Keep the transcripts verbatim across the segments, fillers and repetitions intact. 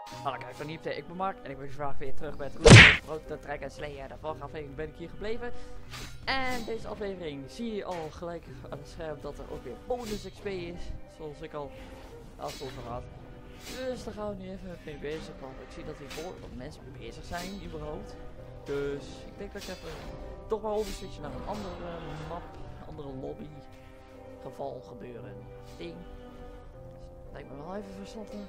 Hallo, kijk van Niepte, ik ben Mark en ik ben vandaag weer terug met Route, Route Trek en Slee. De vorige aflevering ben ik hier gebleven. En deze aflevering zie je al gelijk aan het scherm dat er ook weer bonus X P is. Zoals ik al laatst over had. Dus daar gaan we nu even mee bezig, want ik zie dat hier voor wat mensen bezig zijn überhaupt. Dus ik denk dat ik even toch maar overswitchen naar een andere map, andere lobby, geval, gebeuren, ding. Dus lijkt me wel even verstandig.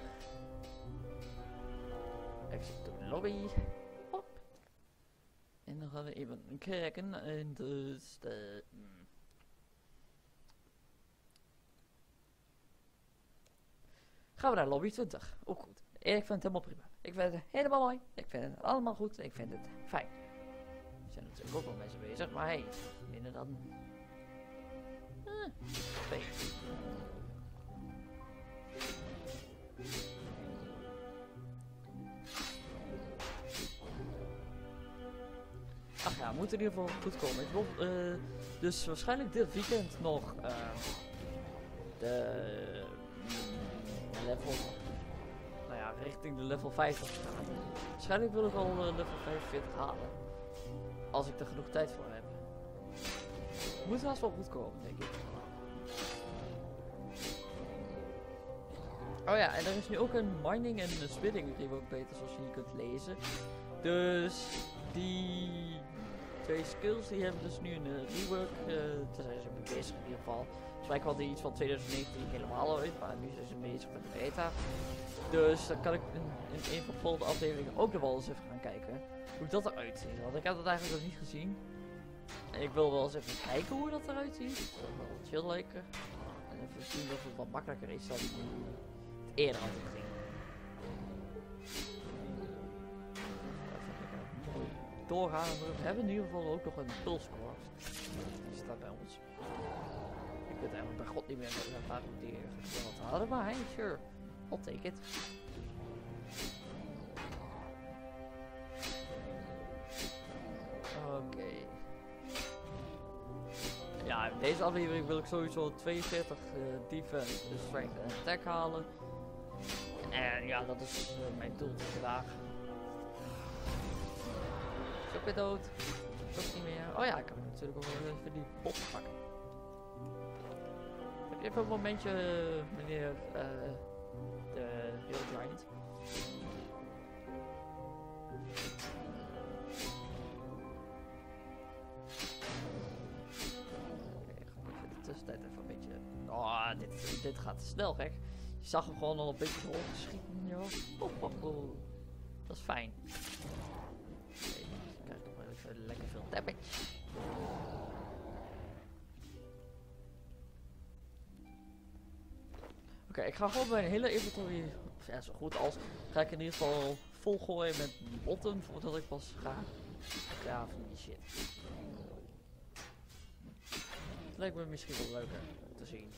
Exit to lobby. Hop. En dan gaan we even kijken. En dus de... Hmm. Gaan we naar lobby twintig. Ook goed. En ik vind het helemaal prima. Ik vind het helemaal mooi. Ik vind het allemaal goed. Ik vind het fijn. Er zijn natuurlijk ook wel mensen bezig. Maar hey, minder dan... Eh, twee. Ach ja, moet in ieder geval goed komen. Ik wil uh, dus waarschijnlijk dit weekend nog uh, de uh, level, nou ja, richting de level vijftig gaan. Waarschijnlijk wil ik al uh, level vijfenveertig halen. Als ik er genoeg tijd voor heb. Moet haast wel goed komen, denk ik. Oh ja, en er is nu ook een mining en een smithing rework beta, zoals je hier kunt lezen. Dus die twee skills die hebben dus nu een uh, rework. Uh, daar zijn ze mee bezig in ieder geval. Volgens mij kwam die iets van twintig negentien helemaal uit, maar nu zijn ze bezig met de beta. Dus dan kan ik in, in een van de volgende afleveringen ook nog wel eens even gaan kijken hoe dat eruit ziet. Want ik heb dat eigenlijk nog niet gezien. En ik wil wel eens even kijken hoe dat eruit ziet. Dat is wel chill lijken. En even zien of het wat makkelijker is dan het eerder had gezien. Doorgaan. We hebben in ieder geval ook nog een pulse course. Die staat bij ons. Ik weet eigenlijk bij god niet meer waarom die geweld hadden, maar hey, sure. I'll take it. Oké. Okay. Ja, in deze aflevering wil ik sowieso tweeënveertig uh, defense, dus strength en attack halen. En ja, dat is uh, mijn doel voor vandaag. Is ook weer dood. Is ook niet meer. Oh ja, ik kan natuurlijk ook wel even die pop pakken. Even een momentje, meneer uh, de Hill Giant. Oké, gewoon even de tussentijd even een beetje... Oh, dit, dit gaat te snel, gek. Je zag hem gewoon al een beetje rondgeschieten, joh. Oh, oh, oh. Dat is fijn. Lekker veel damage. Oké, okay, ik ga gewoon mijn hele inventory, of ja, zo goed als, ga ik in ieder geval vol gooien met botten voordat ik pas ga graven in die shit. Het lijkt me misschien wel leuker te zien.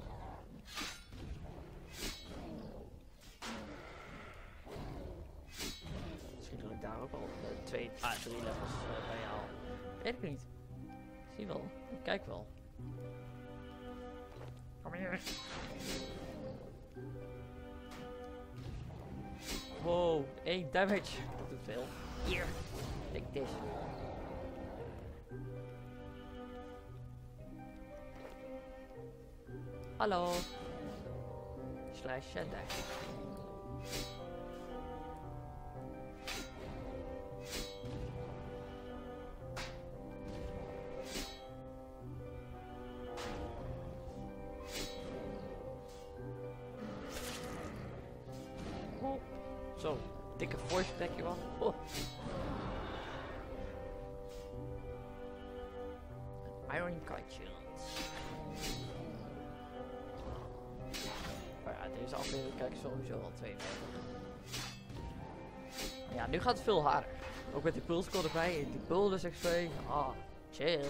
Misschien dat ik daar ook al uh, twee, ah, drie levels uh, bij haal. Weet ik niet. Zie wel. Ik kijk wel. Kom hier. Wow, één damage. Dat doet veel. Hier. Take this. Hallo. Slash en dash. Zo, dikke voice crackje man. Oh. Iron Kite Shield. Maar ja, deze aflevering kijk ik sowieso al tweeënveertig. Ja, nu gaat het veel harder. Ook met die pulse code erbij, die bonus X P. Ah, chill.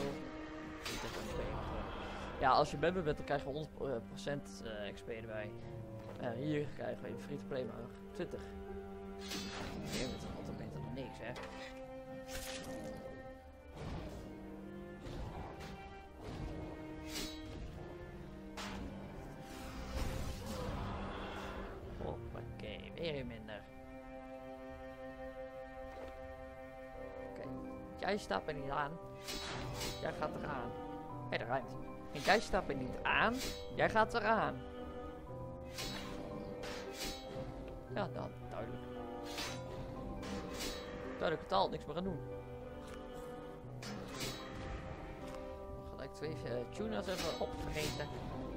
Ja, als je member bent, dan krijg je honderd procent uh, X P erbij. Uh, hier krijgen we free to play maar twintig. Nee, dat is altijd beter dan niks, hè. Hoppakee, weer minder. jij staat er niet aan. Jij gaat eraan. Hé, daar rijmt. En jij staat er niet aan. Jij gaat eraan. Ja, dan duidelijk. Duidelijke taal, niks meer aan doen. Gelijk twee uh, tuners even opvergeten.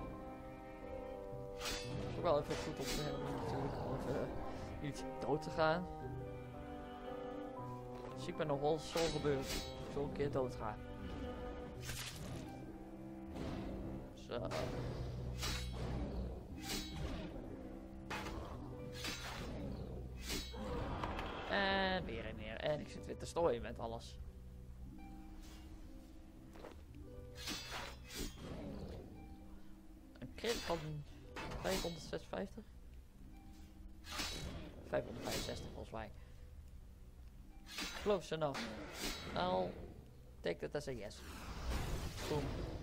Ook wel even goed om te hebben natuurlijk. Om even uh, iets dood te gaan. Dus ik ben nog wel zo gebeurd. Zo een keer dood gaan. Zo. En weer en weer. En ik zit weer te strooien met alles. Een crit van vijfhonderdzesenvijftig? vijfhonderdvijfenzestig volgens mij. Close enough. I'll take that as a yes. Boom.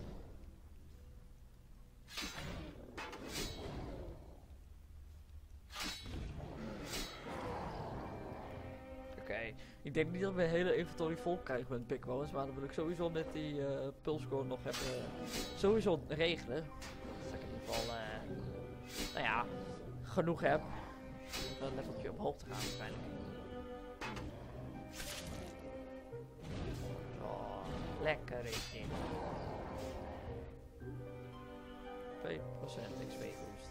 Ik denk niet dat we een hele inventory vol krijgen met Big Wowers, maar dan wil ik sowieso met die uh, pulscore nog even uh, sowieso regelen. Dat ik in ieder geval, uh, nou ja, genoeg heb om een leveltje omhoog te gaan waarschijnlijk. Oh, lekker is dit. twee procent X P boost.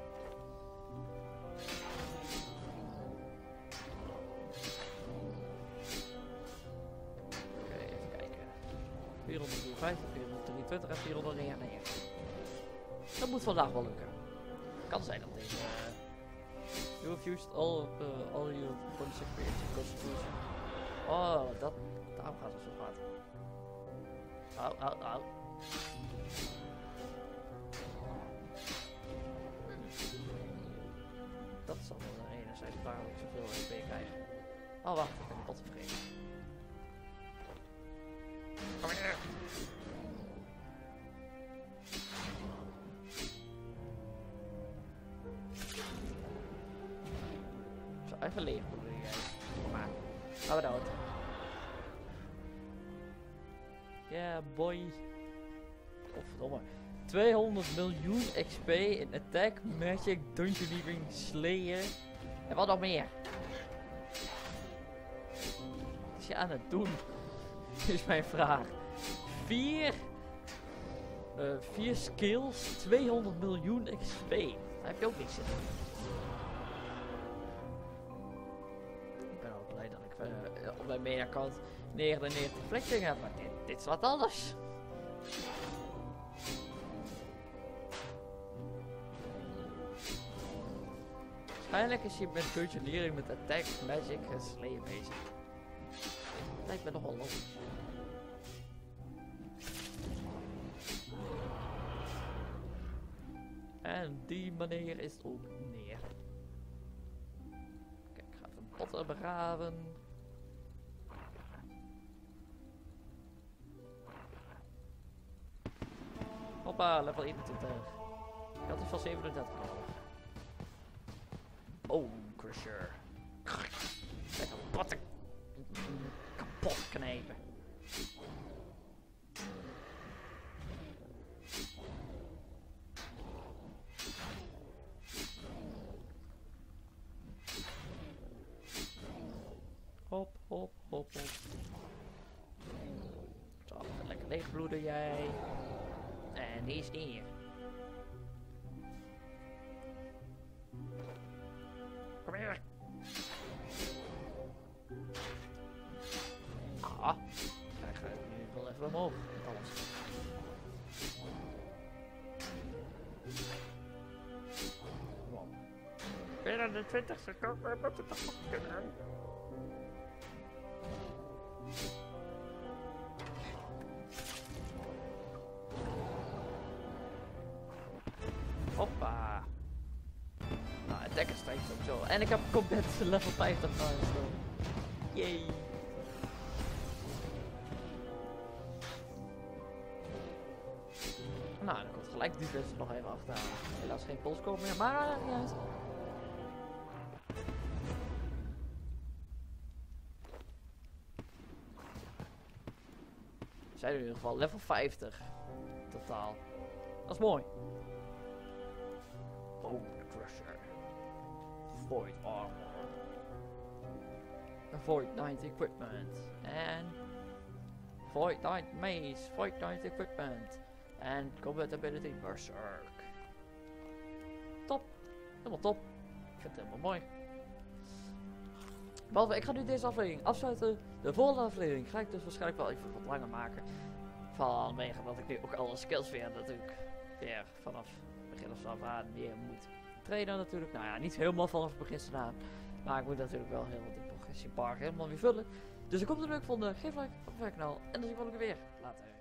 vierhonderddrieënvijftig, vierhonderddrieëntwintig en vierhonderdnegenennegentig. Dat moet vandaag wel lukken. Kan zijn dat deze... Uh, you have used all, uh, all your points experience in Constitution. Oh, dat... Daarom gaat het zo hard. Au, au, au. Dat zal wel de ene zijn waarom ik zoveel X P krijg. Oh, wacht. Ik ben pot vergeten. Kom hier! Zo, even leeg proberen jij. Kom maar. Gaan we dood. Yeah, boy. Godverdomme. tweehonderd miljoen X P in Attack, Magic, Dungeoneering, Slayer. En wat nog meer? Wat is je aan het doen? Is mijn vraag. Vier, uh, vier skills, tweehonderd miljoen X P. Daar heb je ook niks in. Ik ben ook blij dat ik uh, op mijn main account negenennegentig flexing heb, maar dit, dit is wat anders. Waarschijnlijk is je met Dungeoneering, met Attack, Magic en Slayer bezig. Lijkt me nogal logisch. En die manier is het ook neer. Kijk, ik ga even potten begraven. Hoppa, level eenentwintig. Ik had iets van zevenendertig nodig. Oh, Crusher. Lekker potten. Kapot knijpen. Hop, hop, hop, hop. Zo, lekker leegbloeden jij. En die is neer. Kom hier. Ah, krijg ik nu wel even omhoog met alles. Wow. vierentwintig seconden moet het toch nog kunnen. Hoppa. Nou, attack is straks ook zo. En ik heb combat level vijftig nou zo. Yay. Nou, dan komt gelijk die defense nog even achteraan. Helaas geen polscope meer, maar niet uit. We zijn in ieder geval level vijftig. Totaal. Dat is mooi. Bone Crusher. Void Armor. Void Knight Equipment. En... Void Knight Mace. Void Knight Equipment. En Combat Ability Berserk. Top. Helemaal top. Ik vind het helemaal mooi. Behalve, ik ga nu deze aflevering afsluiten. De volgende aflevering ga ik dus waarschijnlijk wel even wat langer maken. Vanwege dat ik nu ook alle skills weer natuurlijk weer vanaf begin af aan weer moet trainen natuurlijk. Nou ja, niet helemaal vanaf het begin aan. Maar ik moet natuurlijk wel heel die progressiebar helemaal weer vullen. Dus ik hoop dat het leuk vond. Geef een like op mijn kanaal. En dan zie ik wel weer later.